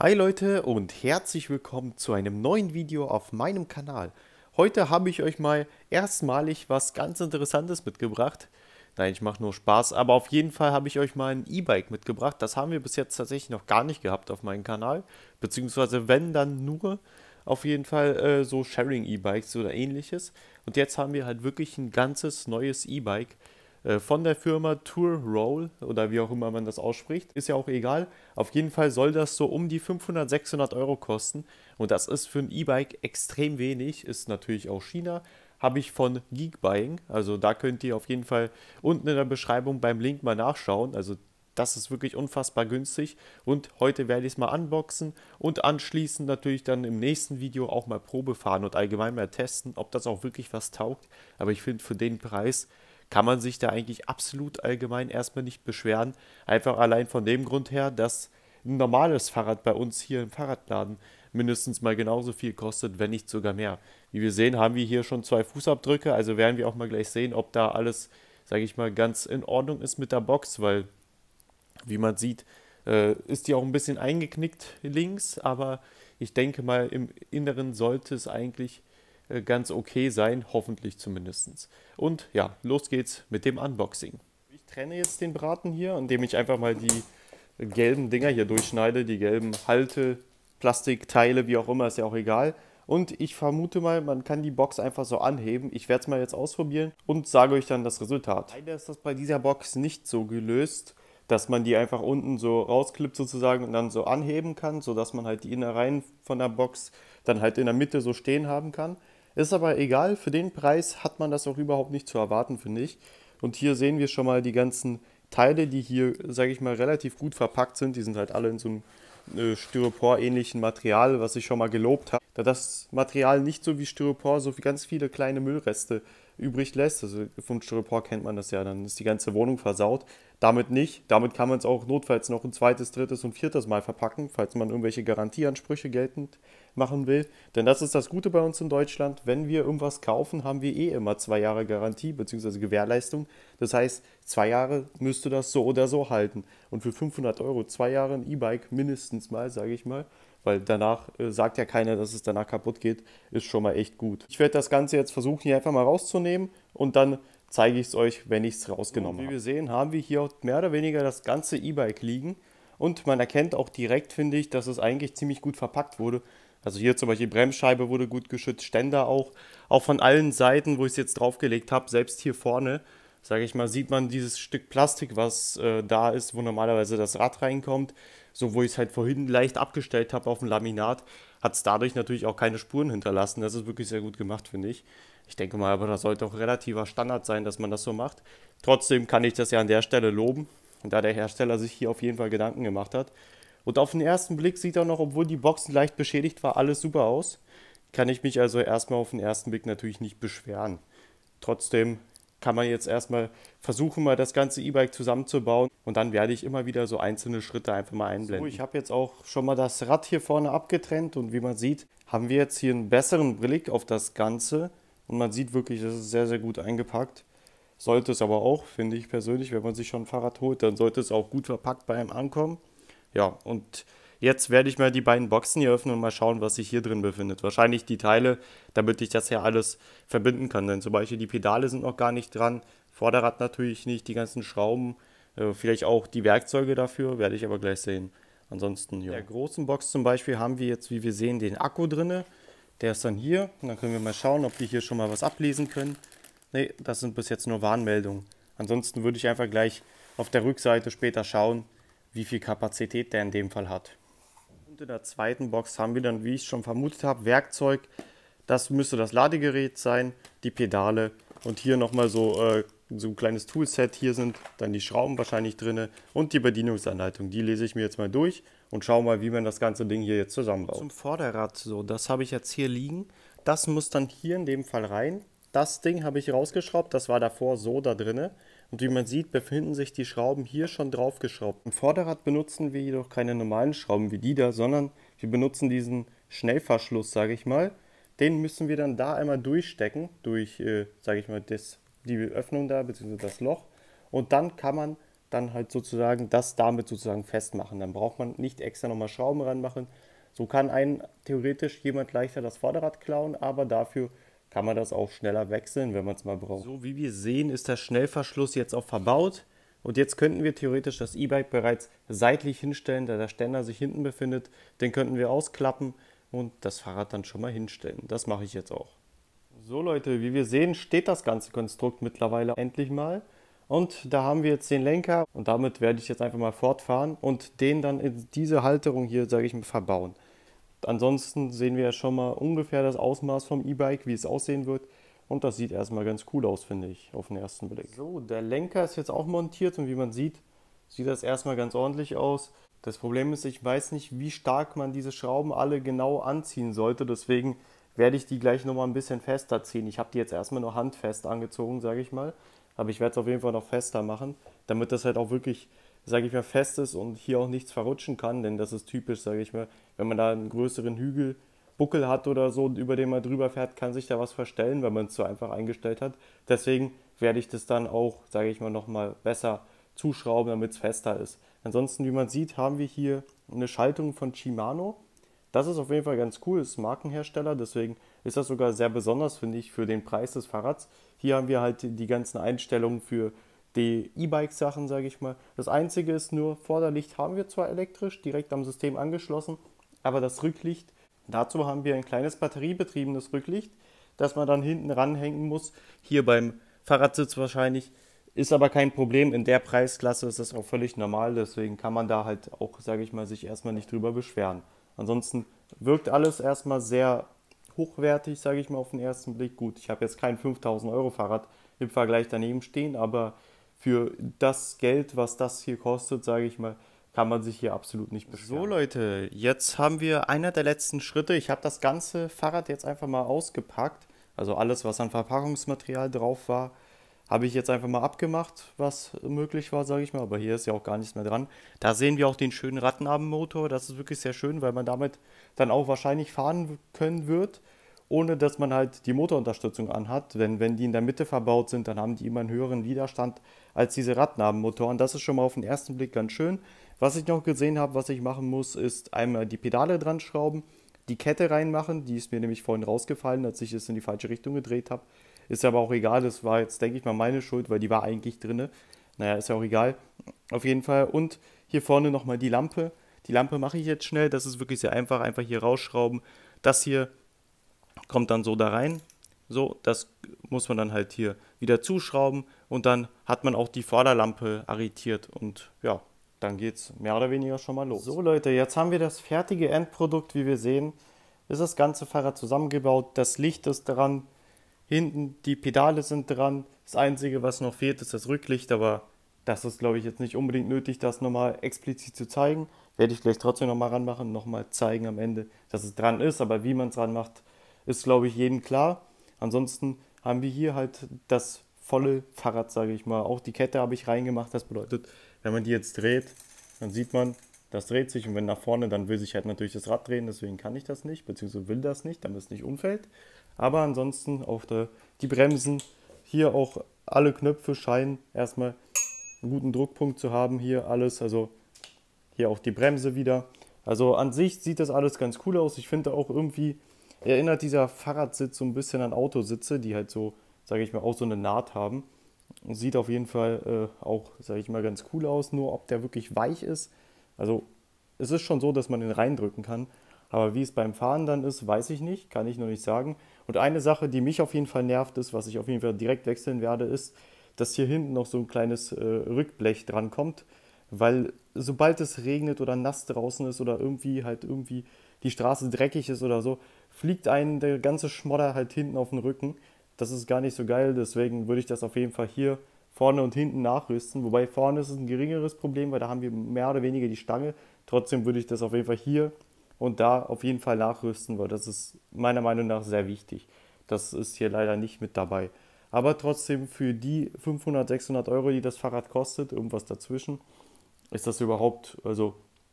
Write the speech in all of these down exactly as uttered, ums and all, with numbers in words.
Hi Leute und herzlich willkommen zu einem neuen Video auf meinem Kanal. Heute habe ich euch mal erstmalig was ganz Interessantes mitgebracht. Nein, ich mache nur Spaß, aber auf jeden Fall habe ich euch mal ein E-Bike mitgebracht. Das haben wir bis jetzt tatsächlich noch gar nicht gehabt auf meinem Kanal. Beziehungsweise wenn, dann nur auf jeden Fall äh, so Sharing-E-Bikes oder ähnliches. Und jetzt haben wir halt wirklich ein ganzes neues E-Bike äh, von der Firma Tour Roll oder wie auch immer man das ausspricht. Ist ja auch egal. Auf jeden Fall soll das so um die fünfhundert, sechshundert Euro kosten. Und das ist für ein E-Bike extrem wenig. Ist natürlich auch China. Habe ich von Geekbuying. Also da könnt ihr auf jeden Fall unten in der Beschreibung beim Link mal nachschauen. Also das ist wirklich unfassbar günstig. Und heute werde ich es mal unboxen und anschließend natürlich dann im nächsten Video auch mal Probe fahren und allgemein mal testen, ob das auch wirklich was taugt. Aber ich finde, für den Preis kann man sich da eigentlich absolut allgemein erstmal nicht beschweren. Einfach allein von dem Grund her, dass ein normales Fahrrad bei uns hier im Fahrradladen mindestens mal genauso viel kostet, wenn nicht sogar mehr. Wie wir sehen, haben wir hier schon zwei Fußabdrücke, also werden wir auch mal gleich sehen, ob da alles, sage ich mal, ganz in Ordnung ist mit der Box, weil, wie man sieht, äh, ist die auch ein bisschen eingeknickt links, aber ich denke mal, im Inneren sollte es eigentlich äh, ganz okay sein, hoffentlich zumindest. Und ja, los geht's mit dem Unboxing. Ich trenne jetzt den Braten hier, indem ich einfach mal die gelben Dinger hier durchschneide, die gelben Halte, Plastikteile, wie auch immer, ist ja auch egal. Und ich vermute mal, man kann die Box einfach so anheben. Ich werde es mal jetzt ausprobieren und sage euch dann das Resultat. Leider ist das bei dieser Box nicht so gelöst, dass man die einfach unten so rausklippt sozusagen und dann so anheben kann, sodass man halt die Innereien von der Box dann halt in der Mitte so stehen haben kann. Ist aber egal, für den Preis hat man das auch überhaupt nicht zu erwarten, finde ich. Und hier sehen wir schon mal die ganzen Teile, die hier, sage ich mal, relativ gut verpackt sind. Die sind halt alle in so einem äh, Styropor-ähnlichen Material, was ich schon mal gelobt habe. Da das Material nicht so wie Styropor so ganz viele kleine Müllreste übrig lässt, also vom Styropor kennt man das ja, dann ist die ganze Wohnung versaut. Damit nicht. Damit kann man es auch notfalls noch ein zweites, drittes und viertes Mal verpacken, falls man irgendwelche Garantieansprüche geltend machen will. Denn das ist das Gute bei uns in Deutschland. Wenn wir irgendwas kaufen, haben wir eh immer zwei Jahre Garantie bzw. Gewährleistung. Das heißt, zwei Jahre müsste das so oder so halten. Und für fünfhundert Euro zwei Jahre ein E-Bike mindestens mal, sage ich mal, weil danach äh, sagt ja keiner, dass es danach kaputt geht, ist schon mal echt gut. Ich werde das Ganze jetzt versuchen, hier einfach mal rauszunehmen und dann zeige ich es euch, wenn ich es rausgenommen habe. Wie wir sehen, haben wir hier auch mehr oder weniger das ganze E-Bike liegen und man erkennt auch direkt, finde ich, dass es eigentlich ziemlich gut verpackt wurde. Also hier zum Beispiel Bremsscheibe wurde gut geschützt, Ständer auch, auch von allen Seiten, wo ich es jetzt draufgelegt habe, selbst hier vorne, sage ich mal, sieht man dieses Stück Plastik, was äh, da ist, wo normalerweise das Rad reinkommt. So, wo ich es halt vorhin leicht abgestellt habe auf dem Laminat, hat es dadurch natürlich auch keine Spuren hinterlassen. Das ist wirklich sehr gut gemacht, finde ich. Ich denke mal, aber das sollte auch relativer Standard sein, dass man das so macht. Trotzdem kann ich das ja an der Stelle loben, da der Hersteller sich hier auf jeden Fall Gedanken gemacht hat. Und auf den ersten Blick sieht auch noch, obwohl die Box leicht beschädigt war, alles super aus. Kann ich mich also erstmal auf den ersten Blick natürlich nicht beschweren. Trotzdem kann man jetzt erstmal versuchen, mal das ganze E-Bike zusammenzubauen und dann werde ich immer wieder so einzelne Schritte einfach mal einblenden. So, ich habe jetzt auch schon mal das Rad hier vorne abgetrennt und wie man sieht, haben wir jetzt hier einen besseren Blick auf das Ganze und man sieht wirklich, das ist sehr, sehr gut eingepackt. Sollte es aber auch, finde ich persönlich, wenn man sich schon ein Fahrrad holt, dann sollte es auch gut verpackt bei einem ankommen. Ja, und jetzt werde ich mal die beiden Boxen hier öffnen und mal schauen, was sich hier drin befindet. Wahrscheinlich die Teile, damit ich das ja alles verbinden kann. Denn zum Beispiel die Pedale sind noch gar nicht dran, Vorderrad natürlich nicht, die ganzen Schrauben, äh, vielleicht auch die Werkzeuge dafür, werde ich aber gleich sehen. Ansonsten, ja. In der großen Box zum Beispiel haben wir jetzt, wie wir sehen, den Akku drin. Der ist dann hier und dann können wir mal schauen, ob wir hier schon mal was ablesen können. Ne, das sind bis jetzt nur Warnmeldungen. Ansonsten würde ich einfach gleich auf der Rückseite später schauen, wie viel Kapazität der in dem Fall hat. Und in der zweiten Box haben wir dann, wie ich schon vermutet habe, Werkzeug. Das müsste das Ladegerät sein, die Pedale und hier nochmal so, äh, so ein kleines Toolset. Hier sind dann die Schrauben wahrscheinlich drin und die Bedienungsanleitung. Die lese ich mir jetzt mal durch und schaue mal, wie man das ganze Ding hier jetzt zusammenbaut. Zum Vorderrad, so, das habe ich jetzt hier liegen. Das muss dann hier in dem Fall rein. Das Ding habe ich rausgeschraubt, das war davor so da drin. Und wie man sieht, befinden sich die Schrauben hier schon drauf geschraubt. Im Vorderrad benutzen wir jedoch keine normalen Schrauben wie die da, sondern wir benutzen diesen Schnellverschluss, sage ich mal. Den müssen wir dann da einmal durchstecken, durch, äh, sage ich mal, das, die Öffnung da, bzw. das Loch. Und dann kann man dann halt sozusagen das damit sozusagen festmachen. Dann braucht man nicht extra nochmal Schrauben ranmachen. So kann ein theoretisch jemand leichter das Vorderrad klauen, aber dafür kann man das auch schneller wechseln, wenn man es mal braucht. So wie wir sehen, ist der Schnellverschluss jetzt auch verbaut. Und jetzt könnten wir theoretisch das E-Bike bereits seitlich hinstellen, da der Ständer sich hinten befindet. Den könnten wir ausklappen und das Fahrrad dann schon mal hinstellen. Das mache ich jetzt auch. So Leute, wie wir sehen, steht das ganze Konstrukt mittlerweile endlich mal. Und da haben wir jetzt den Lenker und damit werde ich jetzt einfach mal fortfahren und den dann in diese Halterung hier, sage ich mal, verbauen. Ansonsten sehen wir ja schon mal ungefähr das Ausmaß vom E-Bike, wie es aussehen wird. Und das sieht erstmal ganz cool aus, finde ich, auf den ersten Blick. So, der Lenker ist jetzt auch montiert und wie man sieht, sieht das erstmal ganz ordentlich aus. Das Problem ist, ich weiß nicht, wie stark man diese Schrauben alle genau anziehen sollte. Deswegen werde ich die gleich nochmal ein bisschen fester ziehen. Ich habe die jetzt erstmal nur handfest angezogen, sage ich mal. Aber ich werde es auf jeden Fall noch fester machen, damit das halt auch wirklich, sage ich mal, fest ist und hier auch nichts verrutschen kann. Denn das ist typisch, sage ich mal, wenn man da einen größeren Hügel Buckel hat oder so, über den man drüber fährt, kann sich da was verstellen, wenn man es so einfach eingestellt hat. Deswegen werde ich das dann auch, sage ich mal, nochmal besser zuschrauben, damit es fester ist. Ansonsten, wie man sieht, haben wir hier eine Schaltung von Shimano. Das ist auf jeden Fall ganz cool, ist Markenhersteller, deswegen ist das sogar sehr besonders, finde ich, für den Preis des Fahrrads. Hier haben wir halt die ganzen Einstellungen für die E-Bike-Sachen, sage ich mal. Das Einzige ist nur, Vorderlicht haben wir zwar elektrisch, direkt am System angeschlossen, aber das Rücklicht, dazu haben wir ein kleines batteriebetriebenes Rücklicht, das man dann hinten ranhängen muss. Hier beim Fahrradsitz wahrscheinlich. Ist aber kein Problem. In der Preisklasse ist das auch völlig normal. Deswegen kann man da halt auch, sage ich mal, sich erstmal nicht drüber beschweren. Ansonsten wirkt alles erstmal sehr hochwertig, sage ich mal auf den ersten Blick. Gut, ich habe jetzt kein fünftausend Euro Fahrrad im Vergleich daneben stehen, aber für das Geld, was das hier kostet, sage ich mal, kann man sich hier absolut nicht beschweren. So Leute, jetzt haben wir einer der letzten Schritte. Ich habe das ganze Fahrrad jetzt einfach mal ausgepackt. Also alles, was an Verpackungsmaterial drauf war, habe ich jetzt einfach mal abgemacht, was möglich war, sage ich mal. Aber hier ist ja auch gar nichts mehr dran. Da sehen wir auch den schönen Rattenarbenmotor. Das ist wirklich sehr schön, weil man damit dann auch wahrscheinlich fahren können wird, ohne dass man halt die Motorunterstützung anhat. Denn wenn die in der Mitte verbaut sind, dann haben die immer einen höheren Widerstand als diese Rattenarbenmotoren. Das ist schon mal auf den ersten Blick ganz schön. Was ich noch gesehen habe, was ich machen muss, ist einmal die Pedale dran schrauben, die Kette reinmachen. Die ist mir nämlich vorhin rausgefallen, als ich es in die falsche Richtung gedreht habe. Ist aber auch egal, das war jetzt, denke ich mal, meine Schuld, weil die war eigentlich drin. Naja, ist ja auch egal. Auf jeden Fall. Und hier vorne nochmal die Lampe. Die Lampe mache ich jetzt schnell. Das ist wirklich sehr einfach. Einfach hier rausschrauben. Das hier kommt dann so da rein. So, das muss man dann halt hier wieder zuschrauben. Und dann hat man auch die Vorderlampe arretiert. Und ja, dann geht es mehr oder weniger schon mal los. So Leute, jetzt haben wir das fertige Endprodukt, wie wir sehen. Ist das ganze Fahrrad zusammengebaut. Das Licht ist dran. Hinten die Pedale sind dran. Das Einzige, was noch fehlt, ist das Rücklicht, aber das ist, glaube ich, jetzt nicht unbedingt nötig, das nochmal explizit zu zeigen. Werde ich gleich trotzdem nochmal ranmachen, nochmal zeigen am Ende, dass es dran ist, aber wie man es ranmacht, ist, glaube ich, jedem klar. Ansonsten haben wir hier halt das volle Fahrrad, sage ich mal. Auch die Kette habe ich reingemacht, das bedeutet, wenn man die jetzt dreht, dann sieht man, das dreht sich und wenn nach vorne, dann will sich halt natürlich das Rad drehen, deswegen kann ich das nicht, beziehungsweise will das nicht, damit es nicht umfällt. Aber ansonsten auch der, die Bremsen, hier auch alle Knöpfe scheinen erstmal einen guten Druckpunkt zu haben, hier alles, also hier auch die Bremse wieder. Also an sich sieht das alles ganz cool aus. Ich finde auch irgendwie, erinnert dieser Fahrradsitz so ein bisschen an Autositze, die halt so, sage ich mal, auch so eine Naht haben. Sieht auf jeden Fall äh, auch, sage ich mal, ganz cool aus, nur ob der wirklich weich ist. Also es ist schon so, dass man den reindrücken kann. Aber wie es beim Fahren dann ist, weiß ich nicht, kann ich noch nicht sagen. Und eine Sache, die mich auf jeden Fall nervt, ist, was ich auf jeden Fall direkt wechseln werde, ist, dass hier hinten noch so ein kleines äh, Rückblech dran kommt. Weil sobald es regnet oder nass draußen ist oder irgendwie halt irgendwie die Straße dreckig ist oder so, fliegt einem der ganze Schmodder halt hinten auf den Rücken. Das ist gar nicht so geil, deswegen würde ich das auf jeden Fall hier vorne und hinten nachrüsten. Wobei vorne ist es ein geringeres Problem, weil da haben wir mehr oder weniger die Stange. Trotzdem würde ich das auf jeden Fall hier und da auf jeden Fall nachrüsten, weil das ist meiner Meinung nach sehr wichtig. Das ist hier leider nicht mit dabei. Aber trotzdem für die fünfhundert, sechshundert Euro, die das Fahrrad kostet, irgendwas dazwischen, ist das überhaupt, also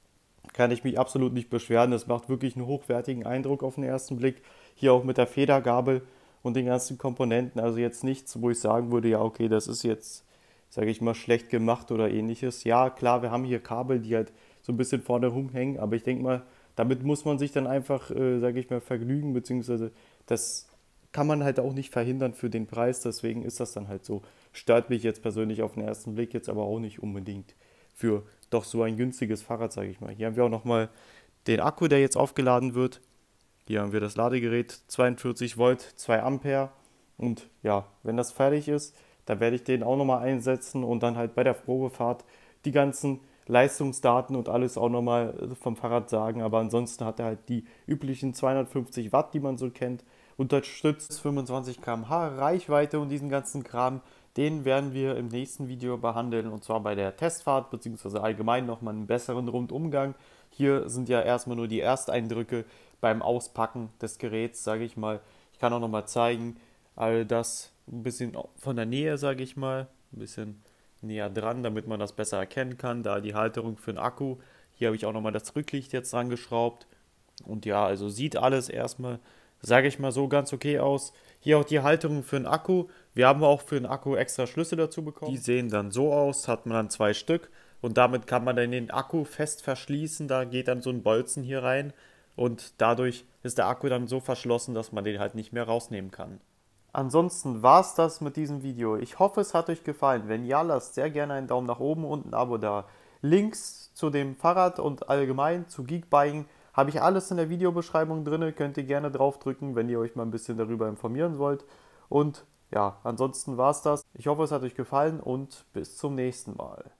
kann ich mich absolut nicht beschweren. Es macht wirklich einen hochwertigen Eindruck auf den ersten Blick. Hier auch mit der Federgabel und den ganzen Komponenten. Also jetzt nichts, wo ich sagen würde, ja okay, das ist jetzt sage ich mal, schlecht gemacht oder ähnliches. Ja, klar, wir haben hier Kabel, die halt so ein bisschen vorne rumhängen, aber ich denke mal, damit muss man sich dann einfach, äh, sage ich mal, vergnügen, beziehungsweise das kann man halt auch nicht verhindern für den Preis, deswegen ist das dann halt so. Stört mich jetzt persönlich auf den ersten Blick jetzt aber auch nicht unbedingt für doch so ein günstiges Fahrrad, sage ich mal. Hier haben wir auch nochmal den Akku, der jetzt aufgeladen wird. Hier haben wir das Ladegerät, zweiundvierzig Volt, zwei Ampere. Und ja, wenn das fertig ist, dann werde ich den auch nochmal einsetzen und dann halt bei der Probefahrt die ganzen Leistungsdaten und alles auch nochmal vom Fahrrad sagen. Aber ansonsten hat er halt die üblichen zweihundertfünfzig Watt, die man so kennt, unterstützt fünfundzwanzig Kilometer pro Stunde Reichweite und diesen ganzen Kram. Den werden wir im nächsten Video behandeln und zwar bei der Testfahrt beziehungsweise allgemein nochmal einen besseren Rundumgang. Hier sind ja erstmal nur die Ersteindrücke beim Auspacken des Geräts, sage ich mal. Ich kann auch nochmal zeigen, all das ein bisschen von der Nähe, sage ich mal, ein bisschen näher dran, damit man das besser erkennen kann. Da die Halterung für den Akku. Hier habe ich auch nochmal das Rücklicht jetzt dran geschraubt. Und ja, also sieht alles erstmal, sage ich mal so, ganz okay aus. Hier auch die Halterung für den Akku. Wir haben auch für den Akku extra Schlüssel dazu bekommen. Die sehen dann so aus, hat man dann zwei Stück. Und damit kann man dann den Akku fest verschließen. Da geht dann so ein Bolzen hier rein. Und dadurch ist der Akku dann so verschlossen, dass man den halt nicht mehr rausnehmen kann. Ansonsten war es das mit diesem Video. Ich hoffe, es hat euch gefallen. Wenn ja, lasst sehr gerne einen Daumen nach oben und ein Abo da. Links zu dem Fahrrad und allgemein zu Geekbuying habe ich alles in der Videobeschreibung drin. Könnt ihr gerne draufdrücken, wenn ihr euch mal ein bisschen darüber informieren wollt. Und ja, ansonsten war es das. Ich hoffe, es hat euch gefallen und bis zum nächsten Mal.